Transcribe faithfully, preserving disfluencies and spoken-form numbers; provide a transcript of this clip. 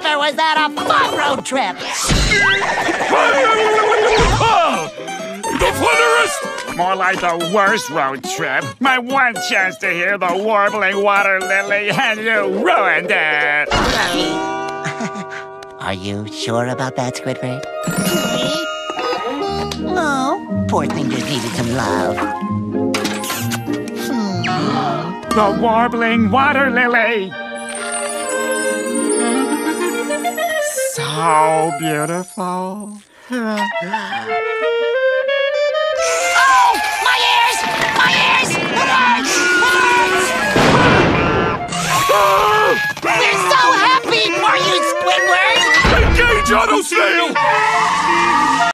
Never was that a fun road trip! Oh, the funnerest! More like the worst road trip. My one chance to hear the warbling water lily, and you ruined it! Are you sure about that, Squidward? No, poor thing just needed some love. Hmm. The warbling water lily! So beautiful. Oh! My ears! My ears! It hurts! It hurts! We're so happy for you, Squidward! Engage, Auto Snail!